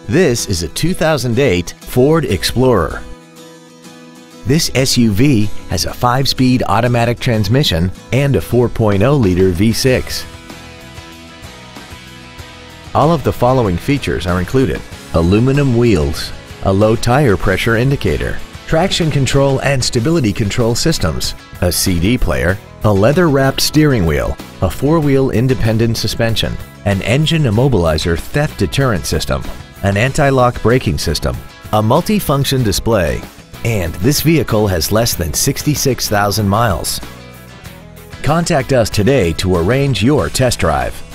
This is a 2008 Ford Explorer. This SUV has a 5-speed automatic transmission and a 4.0-liter V6. All of the following features are included: aluminum wheels, a low tire pressure indicator, traction control and stability control systems, a CD player, a leather-wrapped steering wheel, a 4-wheel independent suspension, an engine immobilizer theft deterrent system, an anti-lock braking system, a multi-function display, and this vehicle has less than 66,000 miles. Contact us today to arrange your test drive.